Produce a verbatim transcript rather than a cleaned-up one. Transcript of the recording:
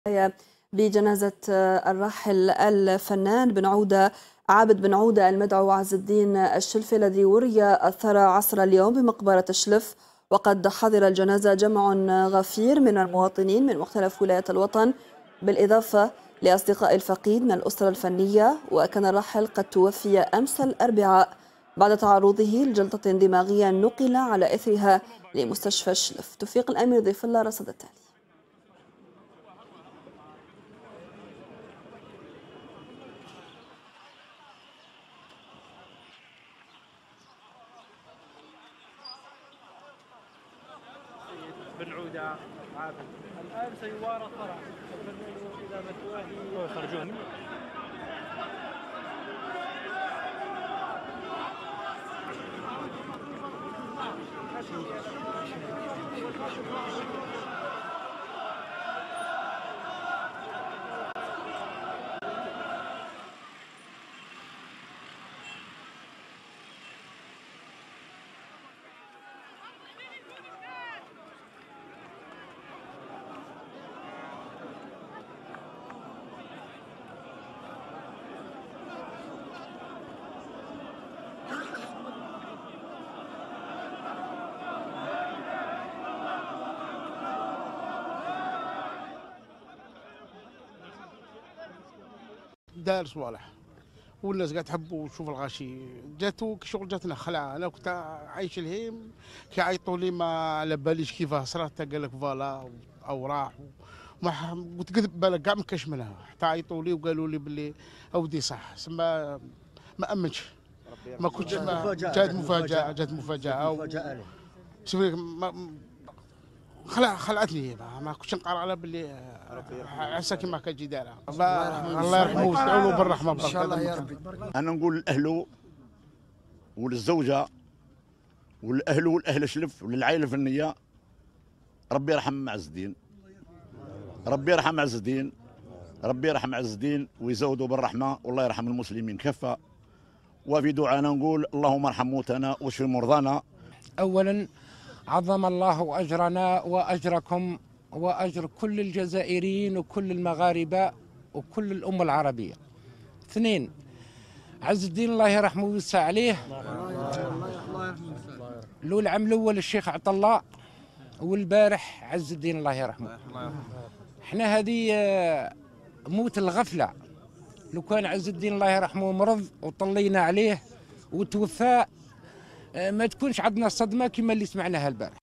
بجنازة الراحل الفنان بن عودة عابد بن عودة المدعو عز الدين الشلفي الذي وري الثرى عصر اليوم بمقبرة الشلف. وقد حضر الجنازة جمع غفير من المواطنين من مختلف ولايات الوطن بالإضافة لأصدقاء الفقيد من الأسرة الفنية. وكان الراحل قد توفي أمس الأربعاء بعد تعرضه لجلطة دماغية نقل على إثرها لمستشفى الشلف. توفيق الأمير ضيف الله رصد التالي. بن عودة عابد الآن سيوارى فرع الفنان إلى مثواه يخرجون. دار صوالح والناس قاعد تحب وتشوف الغاشي. جاتو شغل جاتنا خلعه. انا كنت عايش الهيم كيعيطوا لي ما على باليش كيفاه صرات. قال لك فوالا او راح ما قلت كذب بالك كاع ما كاش منها. حتى عيطوا لي وقالوا لي باللي اودي صح سما ما امنتش. ما كنتش جات مفاجاه جات مفاجاه شوفي خلع خلعتني. ما كنتش نقرا على باللي عسى كيما كتجي دايره. الله يرحمه ويستعملوا بالرحمه ان شاء الله يا ربي. انا نقول لاهله وللزوجه والاهل والاهل شلف وللعائله الفنيه ربي يرحم عز الدين. ربي يرحم عز الدين. ربي يرحم عز الدين ويزودوا بالرحمه والله يرحم المسلمين كافه. وفي دعانا نقول اللهم ارحم موتانا واشف مرضانا. اولا عظم الله اجرنا واجركم واجر كل الجزائريين وكل المغاربه وكل الامه العربيه. اثنين عز الدين الله يرحمه ويوسع عليه. له العام الاول الشيخ عطا الله والبارح عز الدين الله يرحمه. احنا هذه موت الغفله. لو كان عز الدين الله يرحمه مرض وطلينا عليه وتوفى ما تكونش عندنا الصدمه كما اللي سمعناها البارح.